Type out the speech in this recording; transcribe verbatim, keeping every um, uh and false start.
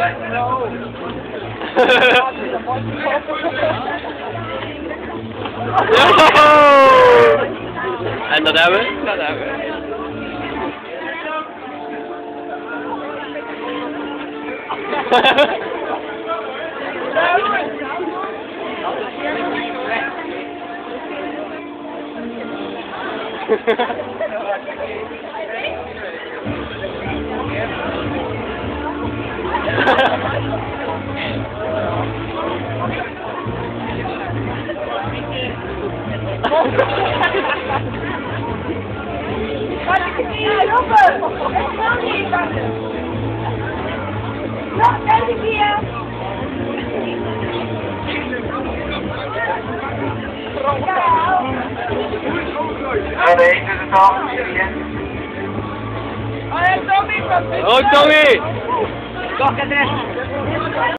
En dat hebben we? Dat hebben we. Nog deze keer. Ja, nee, dit is het al. Oh, Tommy, Oh, Tommy! Toch het rest.